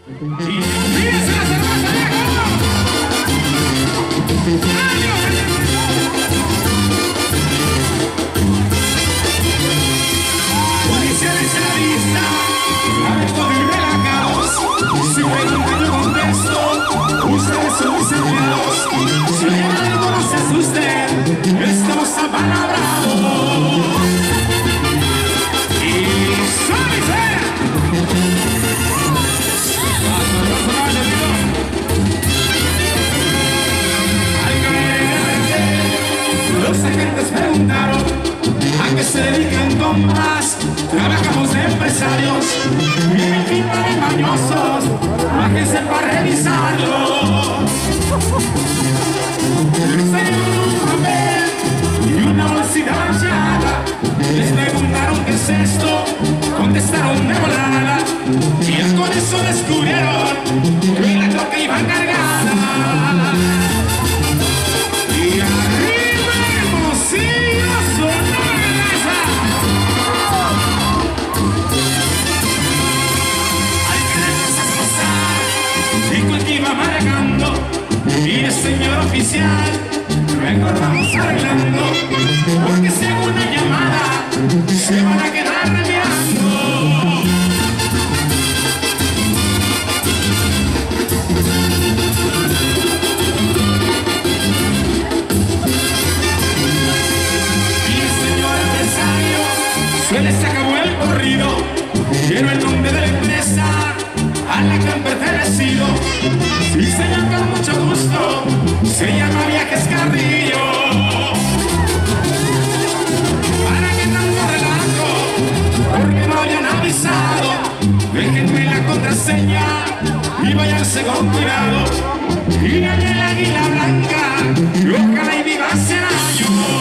Y fíjense la cerveza, viejo. Policía dice la lista, a recoger relajados. Si preguntan yo contesto, ustedes son mis empleados. Si hay algo no se asusten, estamos apalabrados. Y suave. Los agentes preguntaron a qué se dedican compras. Trabajamos de empresarios y en fin de mañosos. Bájense para revisarlo. Les dieron un papel y una bolsita manchada. Les preguntaron qué es esto. Contestaron de volada. Y ya con eso descubrieron que la troca iba cargada. Y arriba Hermosillo, Sonora. Hay que dejarse pasar, dijo el que iba manejando. Mire, señor oficial, mejor vamos arreglando, porque si hago una llamada, se van a quedar mirando. Se les acabó el corrido, quiero el nombre de la empresa a la que han pertenecido. Sí, señor, con mucho gusto, se llama Viajes Carrillo. ¿Para qué tanto relajo? Porque no hayan avisado. Déjenme la contraseña y váyanse con cuidado. Y gané el águila blanca, y ojalá y viva 100 años.